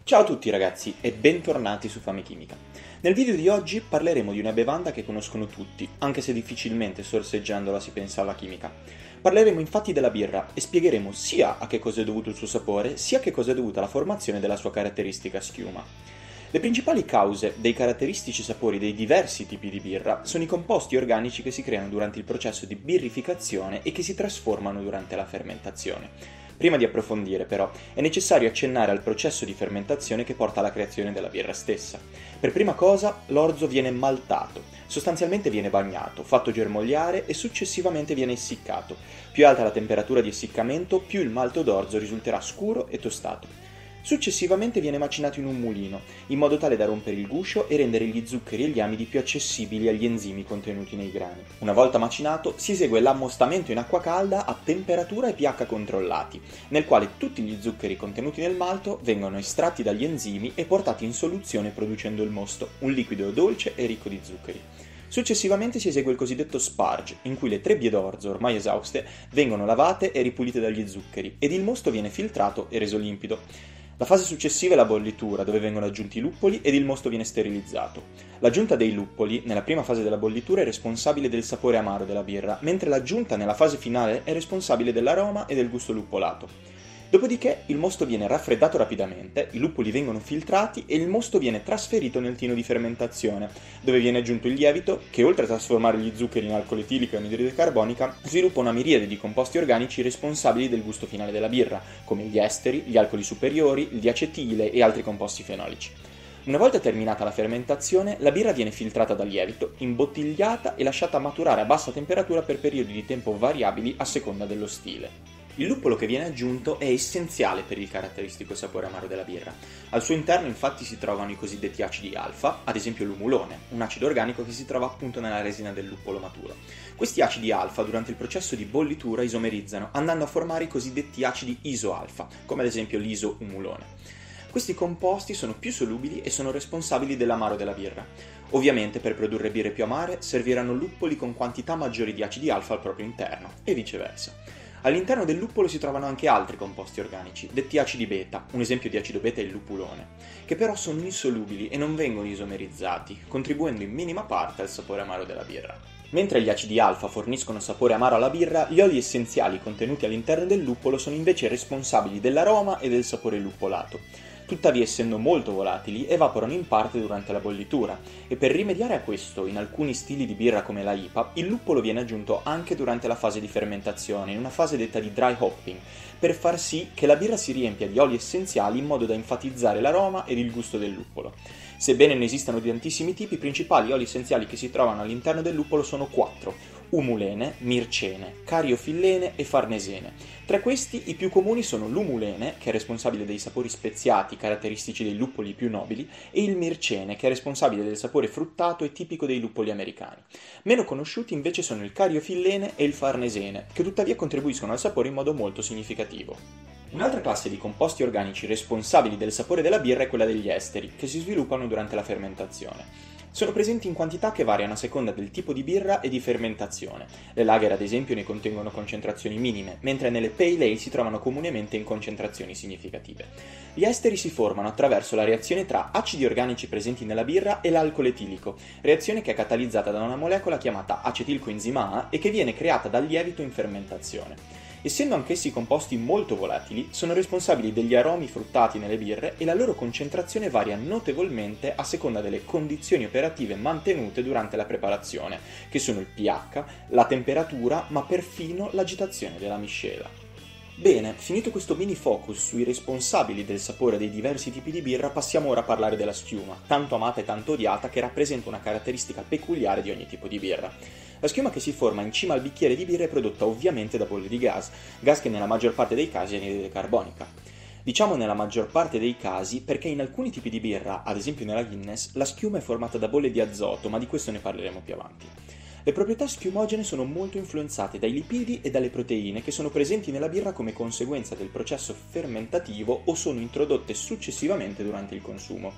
Ciao a tutti ragazzi e bentornati su Fame Chimica. Nel video di oggi parleremo di una bevanda che conoscono tutti, anche se difficilmente sorseggiandola si pensa alla chimica. Parleremo infatti della birra e spiegheremo sia a che cosa è dovuto il suo sapore, sia a che cosa è dovuta la formazione della sua caratteristica schiuma. Le principali cause dei caratteristici sapori dei diversi tipi di birra sono i composti organici che si creano durante il processo di birrificazione e che si trasformano durante la fermentazione. Prima di approfondire, però, è necessario accennare al processo di fermentazione che porta alla creazione della birra stessa. Per prima cosa, l'orzo viene maltato, sostanzialmente viene bagnato, fatto germogliare e successivamente viene essiccato. Più è alta la temperatura di essiccamento, più il malto d'orzo risulterà scuro e tostato. Successivamente viene macinato in un mulino, in modo tale da rompere il guscio e rendere gli zuccheri e gli amidi più accessibili agli enzimi contenuti nei grani. Una volta macinato, si esegue l'ammostamento in acqua calda a temperatura e pH controllati, nel quale tutti gli zuccheri contenuti nel malto vengono estratti dagli enzimi e portati in soluzione producendo il mosto, un liquido dolce e ricco di zuccheri. Successivamente si esegue il cosiddetto sparge, in cui le trebbie d'orzo, ormai esauste, vengono lavate e ripulite dagli zuccheri, ed il mosto viene filtrato e reso limpido. La fase successiva è la bollitura, dove vengono aggiunti i luppoli ed il mosto viene sterilizzato. L'aggiunta dei luppoli, nella prima fase della bollitura, è responsabile del sapore amaro della birra, mentre l'aggiunta nella fase finale è responsabile dell'aroma e del gusto luppolato. Dopodiché il mosto viene raffreddato rapidamente, i luppoli vengono filtrati e il mosto viene trasferito nel tino di fermentazione, dove viene aggiunto il lievito che, oltre a trasformare gli zuccheri in alcol etilico e anidride carbonica, sviluppa una miriade di composti organici responsabili del gusto finale della birra, come gli esteri, gli alcoli superiori, il diacetile e altri composti fenolici. Una volta terminata la fermentazione, la birra viene filtrata dal lievito, imbottigliata e lasciata maturare a bassa temperatura per periodi di tempo variabili a seconda dello stile. Il luppolo che viene aggiunto è essenziale per il caratteristico sapore amaro della birra. Al suo interno infatti si trovano i cosiddetti acidi alfa, ad esempio l'umulone, un acido organico che si trova appunto nella resina del luppolo maturo. Questi acidi alfa durante il processo di bollitura isomerizzano, andando a formare i cosiddetti acidi isoalfa, come ad esempio l'isoumulone. Questi composti sono più solubili e sono responsabili dell'amaro della birra. Ovviamente per produrre birre più amare serviranno luppoli con quantità maggiori di acidi alfa al proprio interno, e viceversa. All'interno del luppolo si trovano anche altri composti organici, detti acidi beta, un esempio di acido beta è il lupulone, che però sono insolubili e non vengono isomerizzati, contribuendo in minima parte al sapore amaro della birra. Mentre gli acidi alfa forniscono sapore amaro alla birra, gli oli essenziali contenuti all'interno del luppolo sono invece responsabili dell'aroma e del sapore luppolato. Tuttavia, essendo molto volatili, evaporano in parte durante la bollitura, e per rimediare a questo, in alcuni stili di birra come la IPA, il luppolo viene aggiunto anche durante la fase di fermentazione, in una fase detta di dry hopping, per far sì che la birra si riempia di oli essenziali in modo da enfatizzare l'aroma ed il gusto del luppolo. Sebbene ne esistano di tantissimi tipi, i principali oli essenziali che si trovano all'interno del luppolo sono 4: umulene, mircene, cariofillene e farnesene. Tra questi i più comuni sono l'umulene, che è responsabile dei sapori speziati caratteristici dei luppoli più nobili, e il mircene, che è responsabile del sapore fruttato e tipico dei luppoli americani. Meno conosciuti invece sono il cariofillene e il farnesene, che tuttavia contribuiscono al sapore in modo molto significativo. Un'altra classe di composti organici responsabili del sapore della birra è quella degli esteri, che si sviluppano durante la fermentazione. Sono presenti in quantità che variano a seconda del tipo di birra e di fermentazione. Le lager, ad esempio, ne contengono concentrazioni minime, mentre nelle pale ale si trovano comunemente in concentrazioni significative. Gli esteri si formano attraverso la reazione tra acidi organici presenti nella birra e l'alcol etilico, reazione che è catalizzata da una molecola chiamata acetilcoenzima A e che viene creata dal lievito in fermentazione. Essendo anch'essi composti molto volatili, sono responsabili degli aromi fruttati nelle birre e la loro concentrazione varia notevolmente a seconda delle condizioni operative mantenute durante la preparazione, che sono il pH, la temperatura, ma perfino l'agitazione della miscela. Bene, finito questo mini focus sui responsabili del sapore dei diversi tipi di birra, passiamo ora a parlare della schiuma, tanto amata e tanto odiata, che rappresenta una caratteristica peculiare di ogni tipo di birra. La schiuma che si forma in cima al bicchiere di birra è prodotta ovviamente da bolle di gas che nella maggior parte dei casi è anidride carbonica. Diciamo nella maggior parte dei casi perché in alcuni tipi di birra, ad esempio nella Guinness, la schiuma è formata da bolle di azoto, ma di questo ne parleremo più avanti. Le proprietà schiumogene sono molto influenzate dai lipidi e dalle proteine che sono presenti nella birra come conseguenza del processo fermentativo o sono introdotte successivamente durante il consumo.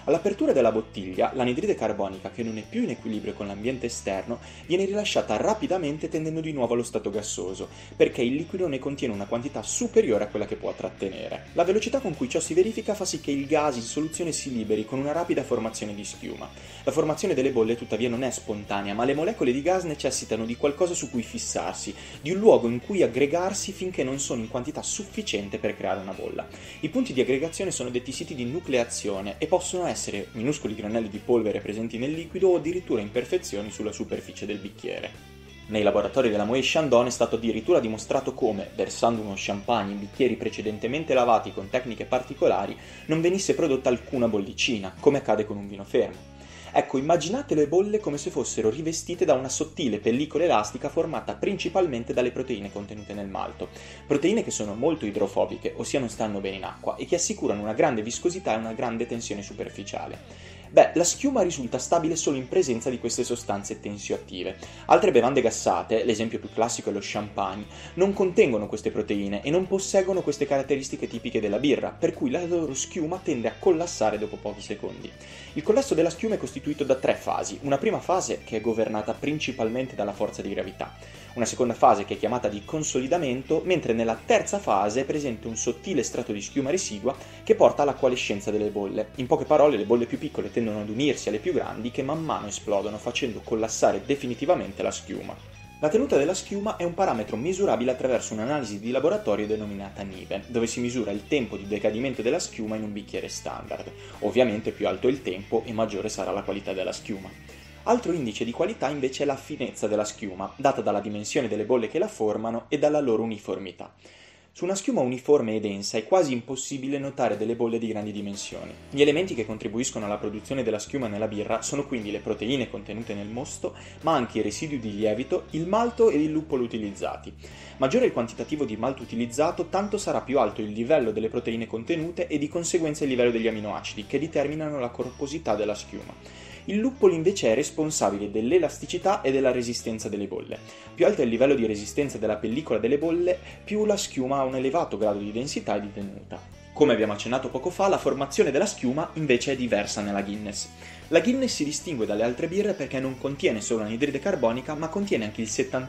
All'apertura della bottiglia, l'anidride carbonica, che non è più in equilibrio con l'ambiente esterno, viene rilasciata rapidamente tendendo di nuovo allo stato gassoso, perché il liquido ne contiene una quantità superiore a quella che può trattenere. La velocità con cui ciò si verifica fa sì che il gas in soluzione si liberi con una rapida formazione di schiuma. La formazione delle bolle tuttavia non è spontanea, ma le molecole di gas necessitano di qualcosa su cui fissarsi, di un luogo in cui aggregarsi finché non sono in quantità sufficiente per creare una bolla. I punti di aggregazione sono detti siti di nucleazione e possono essere minuscoli granelli di polvere presenti nel liquido o addirittura imperfezioni sulla superficie del bicchiere. Nei laboratori della Moët Chandon è stato addirittura dimostrato come, versando uno champagne in bicchieri precedentemente lavati con tecniche particolari, non venisse prodotta alcuna bollicina, come accade con un vino fermo. Ecco, immaginate le bolle come se fossero rivestite da una sottile pellicola elastica formata principalmente dalle proteine contenute nel malto. Proteine che sono molto idrofobiche, ossia non stanno bene in acqua, e che assicurano una grande viscosità e una grande tensione superficiale. Beh, la schiuma risulta stabile solo in presenza di queste sostanze tensioattive. Altre bevande gassate, l'esempio più classico è lo champagne, non contengono queste proteine e non posseggono queste caratteristiche tipiche della birra, per cui la loro schiuma tende a collassare dopo pochi secondi. Il collasso della schiuma è costituito da 3 fasi, una prima fase che è governata principalmente dalla forza di gravità, una seconda fase che è chiamata di consolidamento, mentre nella terza fase è presente un sottile strato di schiuma residua che porta alla coalescenza delle bolle. In poche parole, le bolle più piccole tendono ad unirsi alle più grandi che man mano esplodono facendo collassare definitivamente la schiuma. La tenuta della schiuma è un parametro misurabile attraverso un'analisi di laboratorio denominata Nive, dove si misura il tempo di decadimento della schiuma in un bicchiere standard. Ovviamente più alto è il tempo e maggiore sarà la qualità della schiuma. Altro indice di qualità invece è la finezza della schiuma, data dalla dimensione delle bolle che la formano e dalla loro uniformità. Su una schiuma uniforme e densa è quasi impossibile notare delle bolle di grandi dimensioni. Gli elementi che contribuiscono alla produzione della schiuma nella birra sono quindi le proteine contenute nel mosto, ma anche i residui di lievito, il malto ed il luppolo utilizzati. Maggiore il quantitativo di malto utilizzato, tanto sarà più alto il livello delle proteine contenute e di conseguenza il livello degli aminoacidi, che determinano la corposità della schiuma. Il luppolo invece è responsabile dell'elasticità e della resistenza delle bolle. Più alto è il livello di resistenza della pellicola delle bolle, più la schiuma ha un elevato grado di densità e di tenuta. Come abbiamo accennato poco fa, la formazione della schiuma invece è diversa nella Guinness. La Guinness si distingue dalle altre birre perché non contiene solo anidride carbonica, ma contiene anche il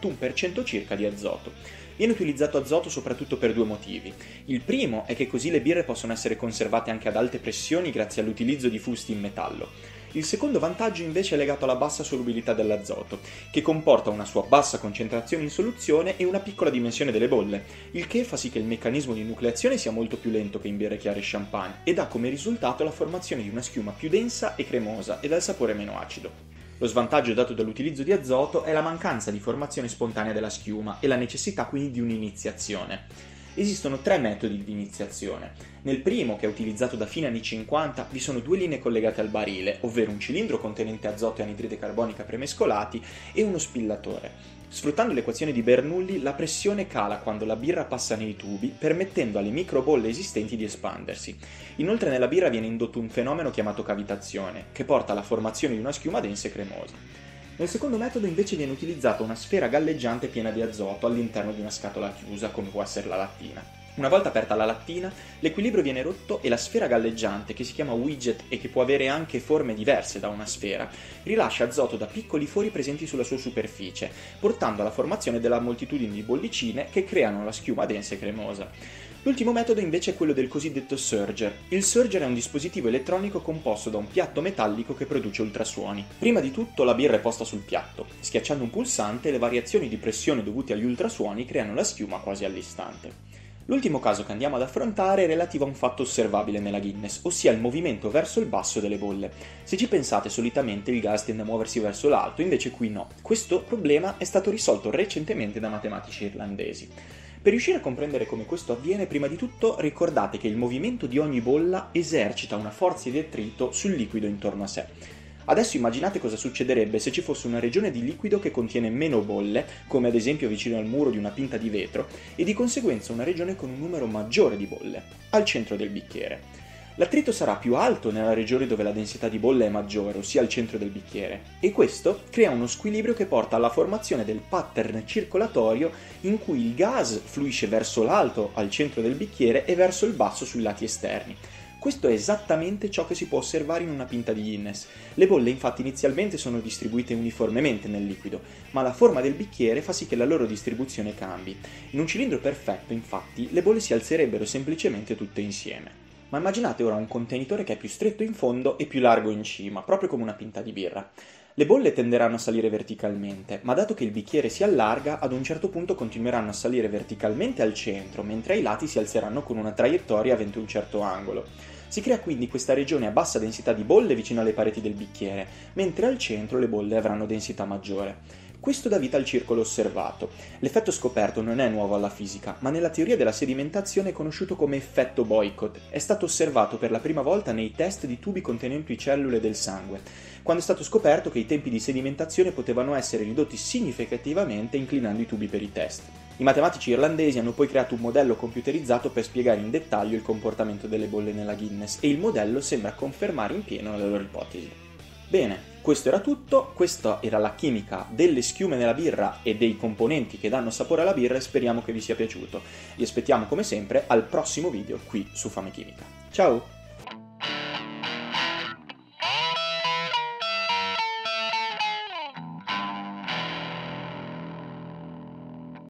71% circa di azoto. Viene utilizzato azoto soprattutto per 2 motivi. Il primo è che così le birre possono essere conservate anche ad alte pressioni grazie all'utilizzo di fusti in metallo. Il secondo vantaggio invece è legato alla bassa solubilità dell'azoto, che comporta una sua bassa concentrazione in soluzione e una piccola dimensione delle bolle, il che fa sì che il meccanismo di nucleazione sia molto più lento che in birre chiare e champagne e dà come risultato la formazione di una schiuma più densa e cremosa e dal sapore meno acido. Lo svantaggio dato dall'utilizzo di azoto è la mancanza di formazione spontanea della schiuma e la necessità quindi di un'iniziazione. Esistono 3 metodi di iniziazione. Nel primo, che è utilizzato da fine anni 50, vi sono 2 linee collegate al barile, ovvero un cilindro contenente azoto e anidride carbonica premescolati e uno spillatore. Sfruttando l'equazione di Bernoulli, la pressione cala quando la birra passa nei tubi, permettendo alle microbolle esistenti di espandersi. Inoltre nella birra viene indotto un fenomeno chiamato cavitazione, che porta alla formazione di una schiuma densa e cremosa. Nel secondo metodo invece viene utilizzata una sfera galleggiante piena di azoto all'interno di una scatola chiusa, come può essere la lattina. Una volta aperta la lattina, l'equilibrio viene rotto e la sfera galleggiante, che si chiama widget e che può avere anche forme diverse da una sfera, rilascia azoto da piccoli fori presenti sulla sua superficie, portando alla formazione della moltitudine di bollicine che creano la schiuma densa e cremosa. L'ultimo metodo invece è quello del cosiddetto surger. Il surger è un dispositivo elettronico composto da un piatto metallico che produce ultrasuoni. Prima di tutto la birra è posta sul piatto. Schiacciando un pulsante, le variazioni di pressione dovute agli ultrasuoni creano la schiuma quasi all'istante. L'ultimo caso che andiamo ad affrontare è relativo a un fatto osservabile nella Guinness, ossia il movimento verso il basso delle bolle. Se ci pensate, solitamente il gas tende a muoversi verso l'alto, invece qui no. Questo problema è stato risolto recentemente da matematici irlandesi. Per riuscire a comprendere come questo avviene, prima di tutto ricordate che il movimento di ogni bolla esercita una forza di attrito sul liquido intorno a sé. Adesso immaginate cosa succederebbe se ci fosse una regione di liquido che contiene meno bolle, come ad esempio vicino al muro di una pinta di vetro, e di conseguenza una regione con un numero maggiore di bolle, al centro del bicchiere. L'attrito sarà più alto nella regione dove la densità di bolle è maggiore, ossia al centro del bicchiere, e questo crea uno squilibrio che porta alla formazione del pattern circolatorio in cui il gas fluisce verso l'alto al centro del bicchiere e verso il basso sui lati esterni. Questo è esattamente ciò che si può osservare in una pinta di Guinness. Le bolle infatti inizialmente sono distribuite uniformemente nel liquido, ma la forma del bicchiere fa sì che la loro distribuzione cambi. In un cilindro perfetto, infatti, le bolle si alzerebbero semplicemente tutte insieme. Ma immaginate ora un contenitore che è più stretto in fondo e più largo in cima, proprio come una pinta di birra. Le bolle tenderanno a salire verticalmente, ma dato che il bicchiere si allarga, ad un certo punto continueranno a salire verticalmente al centro, mentre ai lati si alzeranno con una traiettoria avente un certo angolo. Si crea quindi questa regione a bassa densità di bolle vicino alle pareti del bicchiere, mentre al centro le bolle avranno densità maggiore. Questo dà vita al circolo osservato. L'effetto scoperto non è nuovo alla fisica, ma nella teoria della sedimentazione è conosciuto come effetto Boycott. È stato osservato per la prima volta nei test di tubi contenenti cellule del sangue, quando è stato scoperto che i tempi di sedimentazione potevano essere ridotti significativamente inclinando i tubi per i test. I matematici irlandesi hanno poi creato un modello computerizzato per spiegare in dettaglio il comportamento delle bolle nella Guinness e il modello sembra confermare in pieno la loro ipotesi. Bene, questo era tutto, questa era la chimica delle schiume nella birra e dei componenti che danno sapore alla birra e speriamo che vi sia piaciuto. Vi aspettiamo come sempre al prossimo video qui su Fame Chimica. Ciao!